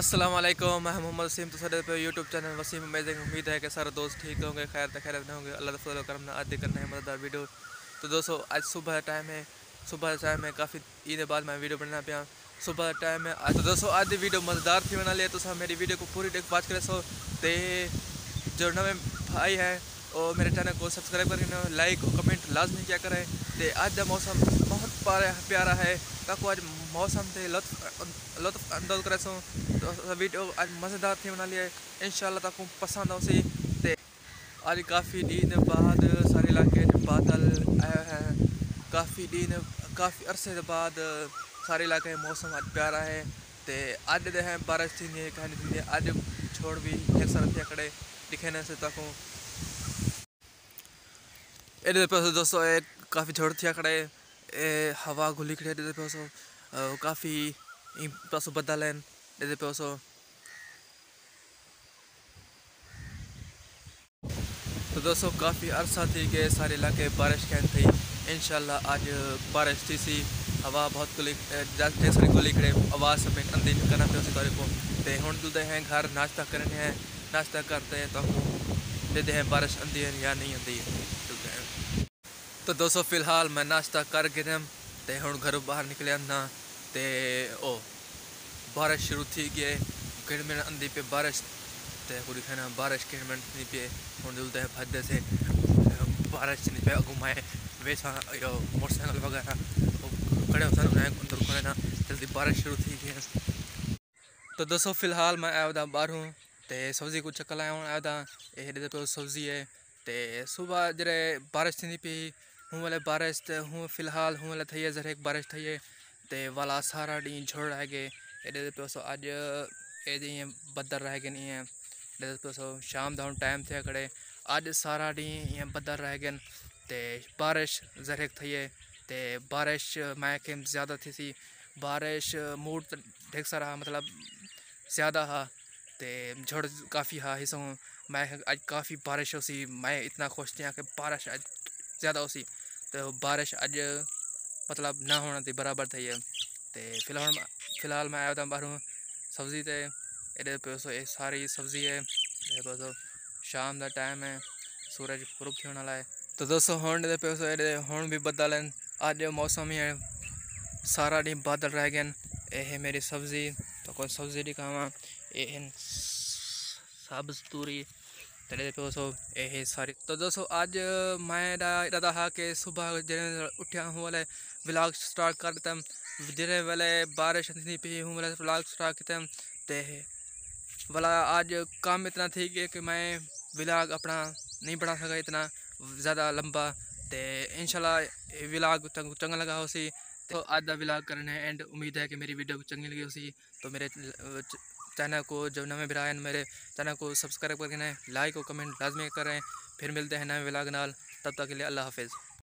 अस्सलाम वालेकुम, मैं मोहम्मद वसीम। तो सारे पे यूट्यूब चैनल वसीम अमेजिंग। उम्मीद है कि सारे दोस्त ठीक होंगे, खैर होंगे। अल्लाह ताला का करम आदि करना है मददगार वीडियो। तो दोस्तों आज सुबह टाइम है, काफ़ी ईद बाद मैं वीडियो बनना पाया। सुबह टाइम है तो दोस्तों आज दी वीडियो मज़ेदार थी बना लिया। तो मेरी वीडियो को पूरी देख बात करें सो ते जो नवे भाई है और मेरे चैनल को सब्सक्राइब करके लाइक और कमेंट लाजमी क्या करें। तो आज का मौसम बहुत प्यारा है। ताको आज मौसम से लुत्फ अंदाज करे सो तो वीडियो आज मज़ेदार थी बना लिया। इंशाल्लाह ताको पसंद हो सी। आज काफ़ी दिन बाद सारे इलाके बादल आया है। काफ़ी अरसे बाद सारे इलाके मौसम आज प्यारा है। तो अज दे हैं बारिश थी कहानी थी अज छोड़ भी एक सारा थी कड़े दिखे से ताको ये पैसो दोस्तों काफ़ी छोड़ थी कड़े हवा घुली खड़े दे पैसो काफ़ी पैसो बदल हैं दे पैसो। तो दोस्तों काफ़ी अरसा थी कि सारे इलाके बारिश कहन थी। इंशाल्लाह आज बारिश थी सी। हवा बहुत गोली खड़े आवाज़ समेत अंधी करना पे उसी को ते हुण दुलते हैं घर नाश्ता करने हैं। नाश्ता करते हैं तो देते हैं बारिश आंदी है या नहीं आंदी है। तो दोस्तों फ़िलहाल मैं नाश्ता कर गया ते हुण घरों बाहर निकले ना ते ओ बारिश शुरू थी गई किन मिनट आंदी पे बारिश ते पूरी खाना बारिश के मिनट नहीं पे हुण दुलते हैं भद्दे से बारिश नहीं पे घुमाए वैसा यो मोटरसाइकिल वगैरह खड़े होते हैं अंदर खड़े ना जल्दी बारिश शुरू थी गई। तो दोस्तों फ़िलहाल मैं आया था बाहरों तो सब्ज़ी को चक्कर लाया हूँ आया था ये पे सब्ज़ी है। तो सुबह जरे बारिश थी पी हूँ वाले बारिश हूँ फ़िलहाल हूँ वाले थी जरे एक बारिश थी तो वाला सारा डी झोड़ रह गए ये पे अज ये बदल रह गए नहीं है पे शाम का टाइम थे खड़े अज सारा डी ये बदल रह गए तो बारिश जरे थी तो बारिश मैं के ज़्यादा थी सी बारिश मूड ढेर सारा मतलब ज़्यादा हा तो झड़ काफ़ी हा हिस्सों मैं आज काफ़ी बारिश हो सी। मैं इतना खुश थी कि बारिश आज ज़्यादा हो सी तो बारिश आज मतलब ना होना थी बराबर थी है। तो फ़िलहाल मैं आया था बाहरों सब्ज़ी ते ये पे ये सारी सब्ज़ी है ये शाम का टाइम है सूरज ग्रुप थी वाला है। तो दोस्तों हुण पे हुण भी बदल हैं अज मौसम ही है सारा दिन बादल रह गए। ये मेरी सब्ज़ी तो कोई सब्ज़ी दिखावा ये सब्ज़ तूरी तेरे पे ये सारी। तो दोस्तों आज मैं इरादा है कि सुबह जैसे उठा हूँ वाले व्लॉग स्टार्ट कर देता जिले वाले बारिश नहीं पी हूँ वाले व्लॉग स्टार्ट करता ते वाला आज काम इतना थी कि मैं व्लॉग अपना नहीं बना सका इतना ज़्यादा लंबा। तो इंशाल्लाह व्लॉग चंगा लगा हो सी तो आज का व्लॉग करने एंड उम्मीद है कि मेरी वीडियो को चंगी लगी हो सी। तो मेरे चैनल को जो नवे भरा हैं मेरे चैनल को सब्सक्राइब करके लाइक और कमेंट लाजमी करें। फिर मिलते हैं नए व्लॉग नाल, तब तक के लिए अल्लाह हाफिज़।